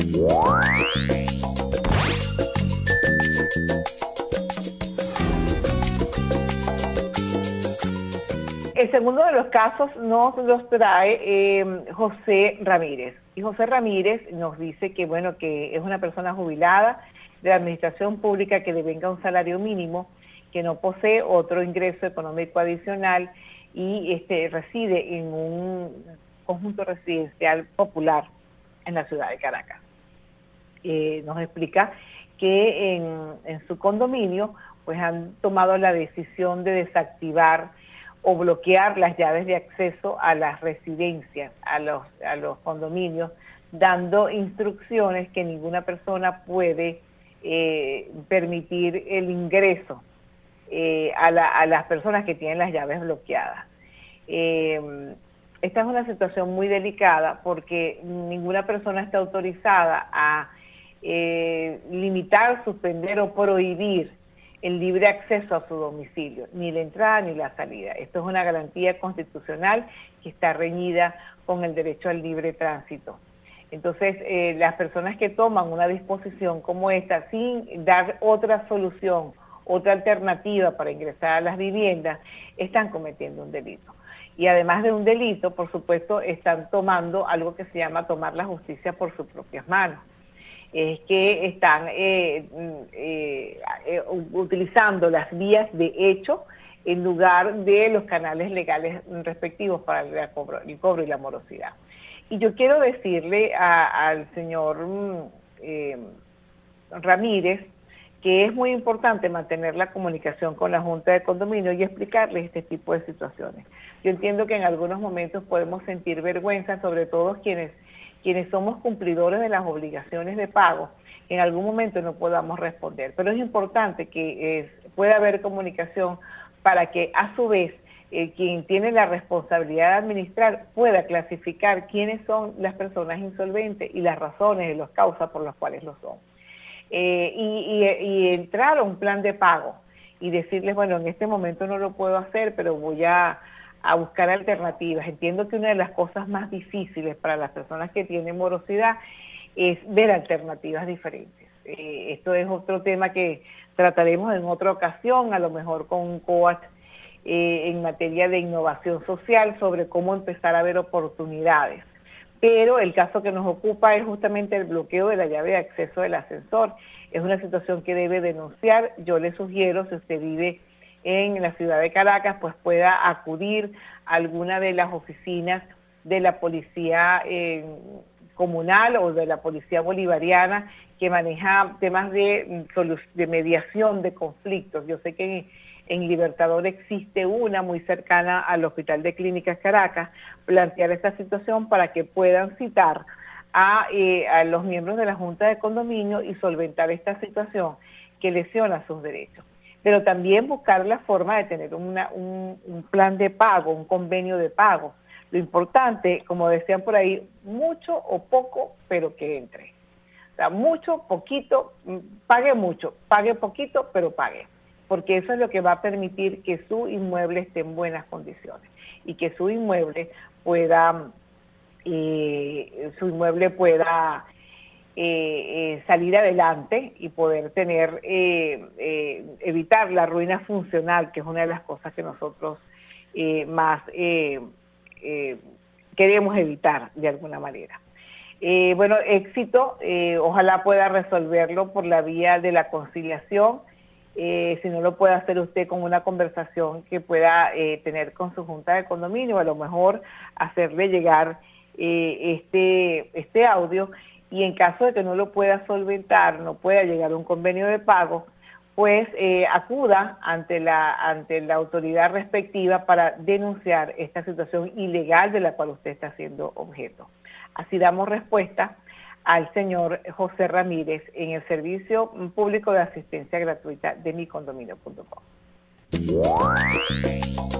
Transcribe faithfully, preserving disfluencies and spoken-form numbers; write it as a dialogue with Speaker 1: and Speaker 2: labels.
Speaker 1: El segundo de los casos nos los trae eh, José Ramírez. Y José Ramírez nos dice que, bueno, que es una persona jubilada de la administración pública que devenga un salario mínimo, que no posee otro ingreso económico adicional y este, reside en un conjunto residencial popular en la ciudad de Caracas. Eh, nos explica que en, en su condominio pues han tomado la decisión de desactivar o bloquear las llaves de acceso a las residencias, a los, a los condominios, dando instrucciones que ninguna persona puede eh, permitir el ingreso eh, a, la, a las personas que tienen las llaves bloqueadas. Eh, esta es una situación muy delicada porque ninguna persona está autorizada a eh, limitar, suspender o prohibir el libre acceso a su domicilio, ni la entrada ni la salida. Esto es una garantía constitucional que está reñida con el derecho al libre tránsito. Entonces, eh, las personas que toman una disposición como esta sin dar otra solución, otra alternativa para ingresar a las viviendas, están cometiendo un delito. Y además de un delito, por supuesto, están tomando algo que se llama tomar la justicia por sus propias manos. Es que están eh, eh, eh, utilizando las vías de hecho en lugar de los canales legales respectivos para el cobro, el cobro y la morosidad. Y yo quiero decirle a, al señor eh, Ramírez que es muy importante mantener la comunicación con la Junta de Condominio y explicarles este tipo de situaciones. Yo entiendo que en algunos momentos podemos sentir vergüenza, sobre todo quienes quienes somos cumplidores de las obligaciones de pago, en algún momento no podamos responder. Pero es importante que eh, pueda haber comunicación para que a su vez eh, quien tiene la responsabilidad de administrar pueda clasificar quiénes son las personas insolventes y las razones y las causas por las cuales lo son. Eh, y, y, y entrar a un plan de pago y decirles, bueno, en este momento no lo puedo hacer, pero voy a a buscar alternativas. Entiendo que una de las cosas más difíciles para las personas que tienen morosidad es ver alternativas diferentes. Eh, esto es otro tema que trataremos en otra ocasión, a lo mejor con un coach eh, en materia de innovación social, sobre cómo empezar a ver oportunidades. Pero el caso que nos ocupa es justamente el bloqueo de la llave de acceso del ascensor. Es una situación que debe denunciar. Yo le sugiero, si usted vive en la ciudad de Caracas, pues pueda acudir a alguna de las oficinas de la policía eh, comunal o de la policía bolivariana que maneja temas de, de mediación de conflictos. Yo sé que en, en Libertador existe una muy cercana al Hospital de Clínicas Caracas, plantear esta situación para que puedan citar a, eh, a los miembros de la Junta de Condominio y solventar esta situación que lesiona sus derechos. Pero también buscar la forma de tener una, un, un plan de pago, un convenio de pago. Lo importante, como decían por ahí, mucho o poco, pero que entre. O sea, mucho, poquito, pague mucho, pague poquito, pero pague. Porque eso es lo que va a permitir que su inmueble esté en buenas condiciones y que su inmueble pueda, eh, su inmueble pueda Eh, eh, salir adelante y poder tener, eh, eh, evitar la ruina funcional, que es una de las cosas que nosotros eh, más eh, eh, queremos evitar de alguna manera. Eh, bueno, éxito, eh, ojalá pueda resolverlo por la vía de la conciliación, eh, si no lo puede hacer usted con una conversación que pueda eh, tener con su junta de condominio, a lo mejor hacerle llegar eh, este, este audio. Y en caso de que no lo pueda solventar, no pueda llegar a un convenio de pago, pues eh, acuda ante la, ante la autoridad respectiva para denunciar esta situación ilegal de la cual usted está siendo objeto. Así damos respuesta al señor José Ramírez en el Servicio Público de Asistencia Gratuita de mi condominio punto com.